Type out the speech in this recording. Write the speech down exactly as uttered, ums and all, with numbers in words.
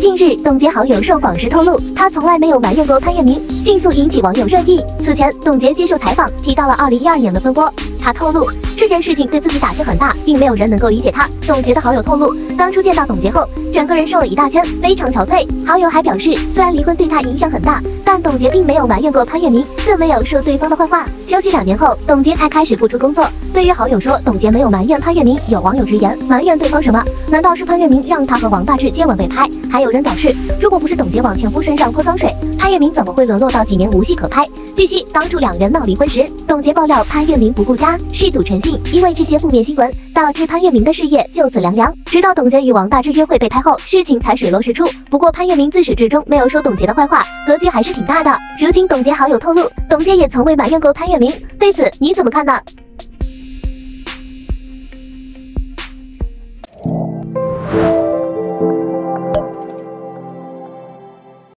近日，董洁好友受访时透露，她从来没有埋怨过潘粤明，迅速引起网友热议。此前，董洁接受采访提到了二零一二年的风波，她透露这件事情对自己打击很大，并没有人能够理解她。董洁的好友透露，当初见到董洁后，整个人瘦了一大圈，非常憔悴。好友还表示，虽然离婚对她影响很大，但董洁并没有埋怨过潘粤明，更没有说对方的坏话。休息两年后，董洁才开始复出工作。对于好友说董洁没有埋怨潘粤明，有网友直言埋怨对方什么？难道是潘粤明让她和王大治接吻被拍？还有人表示，如果不是董洁往前夫身上泼脏水，潘粤明怎么会沦落到几年无戏可拍？据悉，当初两人闹离婚时，董洁爆料潘粤明不顾家，嗜赌成性，因为这些负面新闻，导致潘粤明的事业就此凉凉。直到董洁与王大治约会被拍后，事情才水落石出。不过潘粤明自始至终没有说董洁的坏话，格局还是挺大的。如今董洁好友透露，董洁也从未埋怨过潘粤明，对此你怎么看呢？